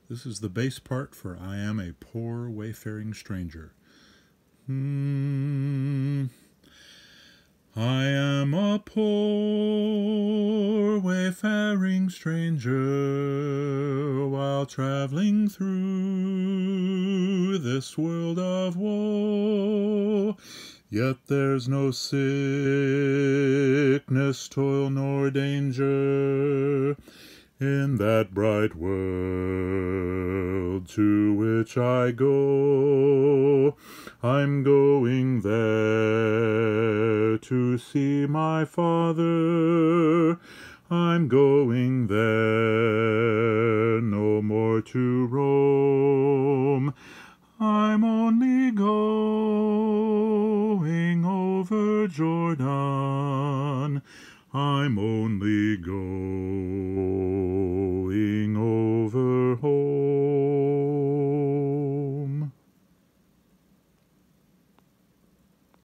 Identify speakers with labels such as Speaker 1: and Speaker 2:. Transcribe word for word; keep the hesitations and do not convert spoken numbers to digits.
Speaker 1: This is the bass part for I Am a Poor Wayfaring Stranger. Hmm. I am a poor wayfaring stranger, while traveling through this world of woe. Yet there's no sickness, toil, nor danger in that bright world to which I go. I'm going there to see my Father. I'm going there